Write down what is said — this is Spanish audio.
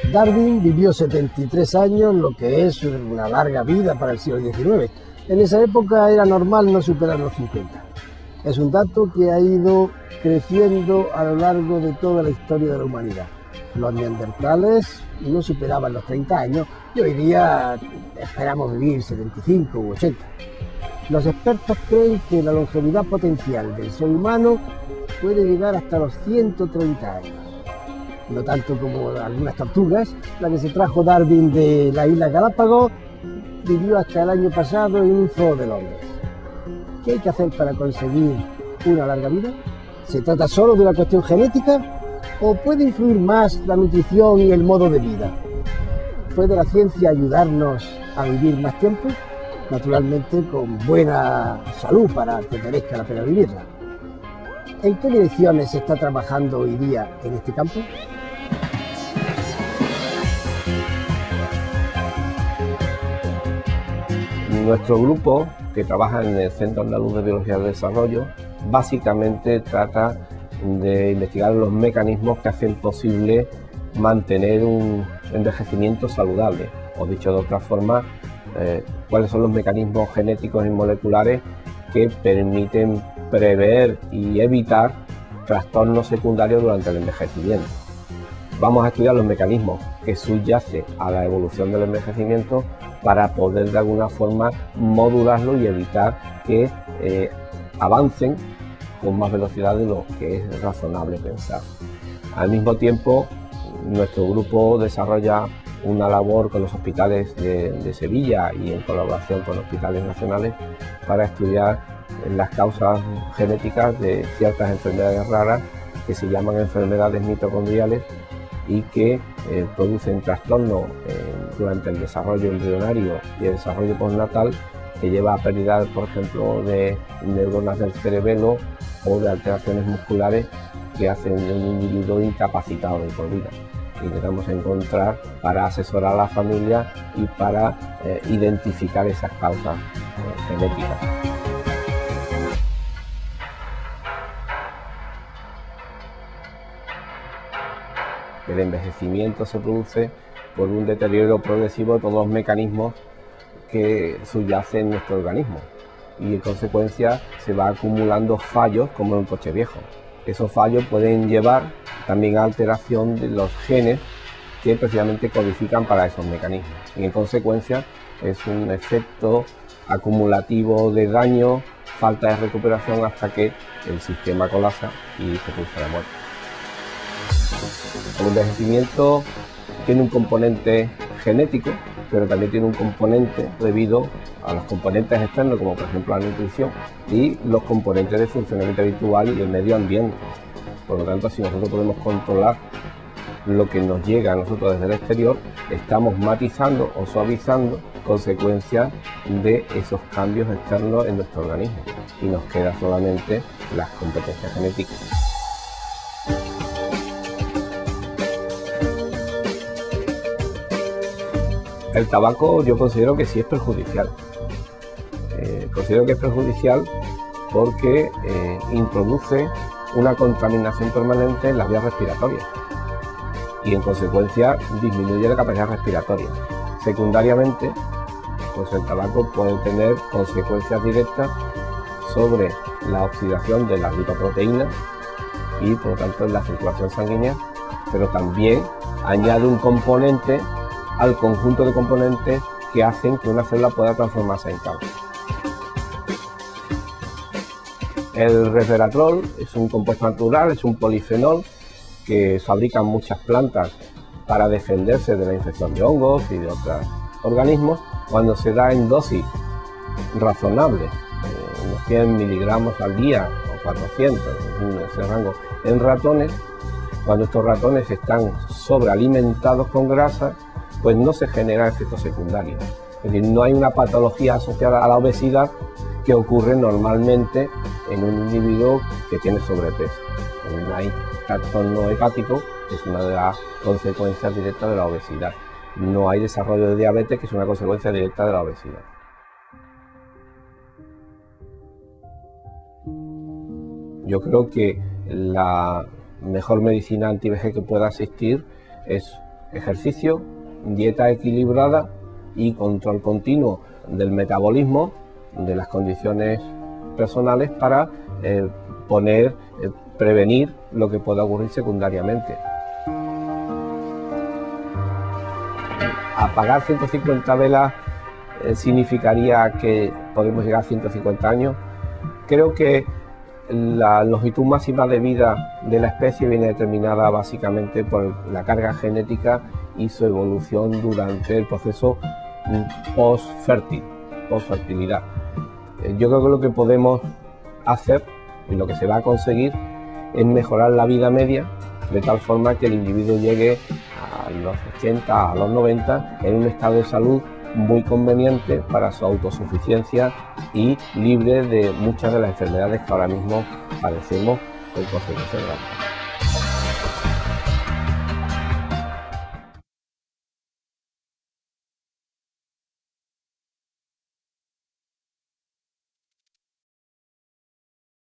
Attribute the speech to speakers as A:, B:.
A: Darwin vivió 73 años, lo que es una larga vida para el siglo XIX. En esa época era normal no superar los 50. Es un dato que ha ido creciendo a lo largo de toda la historia de la humanidad. Los neandertales no superaban los 30 años y hoy día esperamos vivir 75 u 80. Los expertos creen que la longevidad potencial del ser humano puede llegar hasta los 130 años. No tanto como algunas tortugas. La que se trajo Darwin de la isla Galápagos vivió hasta el año pasado en un zoo de Londres. ¿Qué hay que hacer para conseguir una larga vida? ¿Se trata solo de una cuestión genética o puede influir más la nutrición y el modo de vida? ¿Puede la ciencia ayudarnos a vivir más tiempo? Naturalmente con buena salud para que merezca la pena vivirla. ¿En qué direcciones se está trabajando hoy día en este campo?
B: Nuestro grupo, que trabaja en el Centro Andaluz de Biología del Desarrollo, básicamente trata de investigar los mecanismos que hacen posible mantener un envejecimiento saludable, o dicho de otra forma, cuáles son los mecanismos genéticos y moleculares que permiten prever y evitar trastornos secundarios durante el envejecimiento. Vamos a estudiar los mecanismos que subyacen a la evolución del envejecimiento para poder de alguna forma modularlo y evitar que avancen con más velocidad de lo que es razonable pensar. Al mismo tiempo, nuestro grupo desarrolla una labor con los hospitales de Sevilla y en colaboración con hospitales nacionales para estudiar las causas genéticas de ciertas enfermedades raras que se llaman enfermedades mitocondriales y que producen trastornos durante el desarrollo embrionario y el desarrollo postnatal, que lleva a pérdida, por ejemplo, de neuronas del cerebelo o de alteraciones musculares que hacen de un individuo incapacitado de por vida. Intentamos encontrar para asesorar a la familia y para identificar esas causas genéticas. El envejecimiento se produce por un deterioro progresivo de todos los mecanismos que subyacen en nuestro organismo y en consecuencia se va acumulando fallos como en un coche viejo. Esos fallos pueden llevar también a alteración de los genes que precisamente codifican para esos mecanismos y en consecuencia es un efecto acumulativo de daño, falta de recuperación hasta que el sistema colapsa y se produce la muerte. El envejecimiento tiene un componente genético, pero también tiene un componente debido a los componentes externos, como por ejemplo la nutrición, y los componentes de funcionamiento habitual y el medio ambiente. Por lo tanto, si nosotros podemos controlar lo que nos llega a nosotros desde el exterior, estamos matizando o suavizando consecuencias de esos cambios externos en nuestro organismo y nos queda solamente las competencias genéticas. El tabaco yo considero que sí es perjudicial. Considero que es perjudicial porque introduce una contaminación permanente en las vías respiratorias y en consecuencia disminuye la capacidad respiratoria. Secundariamente, pues el tabaco puede tener consecuencias directas sobre la oxidación de las lipoproteínas y por lo tanto en la circulación sanguínea, pero también añade un componente al conjunto de componentes que hacen que una célula pueda transformarse en cáncer. El resveratrol es un compuesto natural, es un polifenol que fabrican muchas plantas para defenderse de la infección de hongos y de otros organismos. Cuando se da en dosis razonables, unos 100 miligramos al día o 400, en ese rango, en ratones, cuando estos ratones están sobrealimentados con grasa, pues no se genera efectos secundarios. Es decir, no hay una patología asociada a la obesidad que ocurre normalmente en un individuo que tiene sobrepeso. No hay trastorno hepático, que es una de las consecuencias directas de la obesidad. No hay desarrollo de diabetes, que es una consecuencia directa de la obesidad. Yo creo que la mejor medicina anti-vejez que pueda existir es ejercicio, dieta equilibrada y control continuo del metabolismo, de las condiciones personales para prevenir lo que pueda ocurrir secundariamente. Apagar 150 velas significaría que podemos llegar a 150 años. Creo que la longitud máxima de vida de la especie viene determinada básicamente por la carga genética y su evolución durante el proceso post-fertilidad. Yo creo que lo que podemos hacer y lo que se va a conseguir es mejorar la vida media de tal forma que el individuo llegue a los 80, a los 90 en un estado de salud muy conveniente para su autosuficiencia y libre de muchas de las enfermedades que ahora mismo padecemos con consecuencias graves.